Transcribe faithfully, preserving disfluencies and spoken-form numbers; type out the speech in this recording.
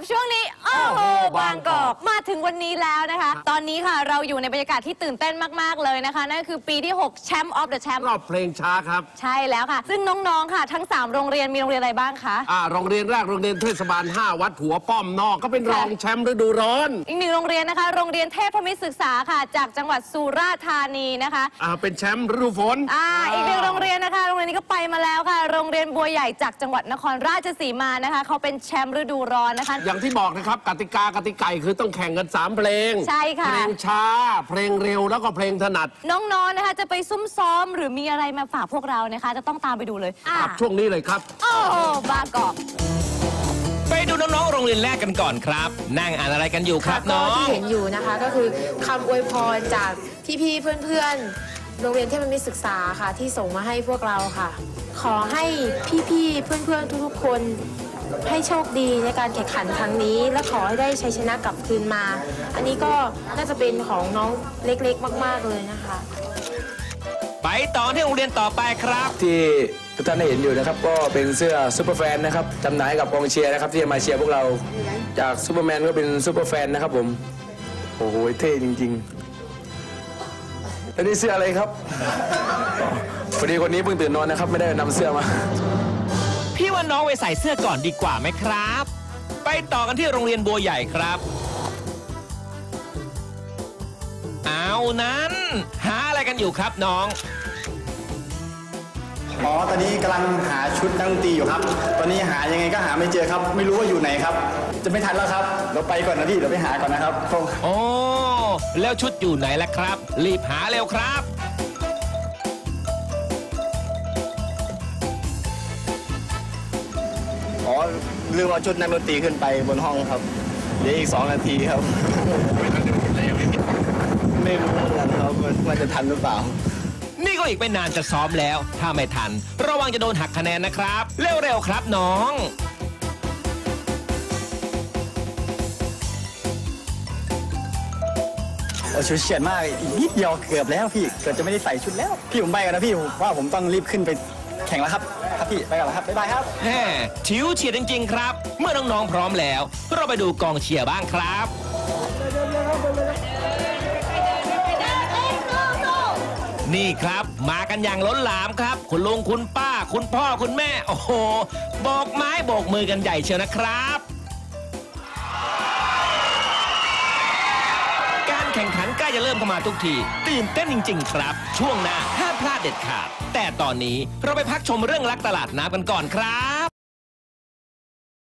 ช่วงนี้โอ้โหบางกอกมาถึงวันนี้แล้วนะคะตอนนี้ค่ะเราอยู่ในบรรยากาศที่ตื่นเต้นมากๆเลยนะคะนั่นคือปีที่หกแชมป์ออฟเดอะแชมป์รอบเพลงช้าครับใช่แล้วค่ะซึ่งน้องๆค่ะทั้งสามโรงเรียนมีโรงเรียนอะไรบ้างคะอ่าโรงเรียนแรกโรงเรียนเทศบาลห้าวัดหัวป้อมนอกก็เป็นรองแชมป์ฤดูร้อนอีกหนึ่งโรงเรียนนะคะโรงเรียนเทพมิตรศึกษาค่ะจากจังหวัดสุราษฎร์ธานีนะคะอ่าเป็นแชมป์ฤดูฝนอ่าอีกหนึ่งโรงเรียนนะคะโรงเรียนนี้ก็ไปมาแล้วค่ะโรงเรียนบัวใหญ่จากจังหวัดนครราชสีมานะคะเขาเป็นแชมป์ฤดูร้อนนะคะอย่างที่บอกนะครับกติกากติกาคือต้องแข่งกันสามเพลงใช่ค่ะเพลงช้าเพลงเร็วแล้วก็เพลงถนัดน้องๆนะคะจะไปซุ่มซ้อมหรือมีอะไรมาฝากพวกเรานะคะจะต้องตามไปดูเลยครับช่วงนี้เลยครับโอ้บางกอกไปดูน้องๆโรงเรียนแรกกันก่อนครับนั่งอ่านอะไรกันอยู่ครับน้องที่เห็นอยู่นะคะก็คือคำอวยพรจากพี่ๆเพื่อนๆโรงเรียนเทพมิตรศึกษาค่ะที่ส่งมาให้พวกเราค่ะขอให้พี่ๆเพื่อนๆทุกๆคนให้โชคดีในการแข่งขันครั้งนี้และขอให้ได้ชัยชนะกลับคืนมาอันนี้ก็น่าจะเป็นของน้องเล็กๆมากๆเลยนะคะไปต่อที่โรงเรียนต่อไปครับที่ทุกท่านได้เห็นอยู่นะครับก็เป็นเสื้อซูเปอร์แฟนนะครับจำหน่ายกับกองเชียร์นะครับที่จะมาเชียร์พวกเราจากซูเปอร์แมนก็เป็นซูเปอร์แฟนนะครับผมโอ้โหเท่จริงๆแล้วนี่เสื้ออะไรครับพอดีคนนี้เพิ่งตื่นนอนนะครับไม่ได้นำเสื้อมาพี่ว่าน้องไปใส่เสื้อก่อนดีกว่าไหมครับไปต่อกันที่โรงเรียนบัวใหญ่ครับเอานั้นหาอะไรกันอยู่ครับน้องอ๋อตอนนี้กำลังหาชุดนักดนตรีอยู่ครับตอนนี้หายังไงก็หาไม่เจอครับไม่รู้ว่าอยู่ไหนครับจะไม่ทันแล้วครับเราไปก่อนนะพี่เราไปหาก่อนนะครับโอ้แล้วชุดอยู่ไหนล่ะครับรีบหาเร็วครับอ๋อลืมเอาชุดนักดนตรีขึ้นไปบนห้องครับเดี๋ยวอีกสองนาทีครับไม่รู้เหมือนกันครับว่าจะทันหรือเปล่านี่ก็อีกไม่นานจะซ้อมแล้วถ้าไม่ทันระวังจะโดนหักคะแนนนะครับเร็วๆครับน้องโอ้ชุดเฉียดมากอีกนิดเดียวเกือบแล้วพี่เกือบจะไม่ได้ใส่ชุดแล้วพี่ผมไปกันนะพี่ว่าผมต้องรีบขึ้นไปแข่งแล้วครับครับพี่ไปกันแล้วครับบ๊ายบายครับแหมชิวเฉียดจริงๆครับเมื่อน้องๆพร้อมแล้วเราไปดูกองเชียร์บ้างครับนี่ครับมากันอย่างล้นหลามครับคุณลุงคุณป้าคุณพ่อคุณแม่โอ้โหโบกไม้โบกมือกันใหญ่เชียวนะครับการแข่งขันใกล้จะเริ่มเข้ามาทุกทีตื่นเต้นจริงๆครับช่วงหน้าห้ามพลาดเด็ดขาดแต่ตอนนี้เราไปพักชมเรื่องรักตลาดน้ำกันก่อนครับ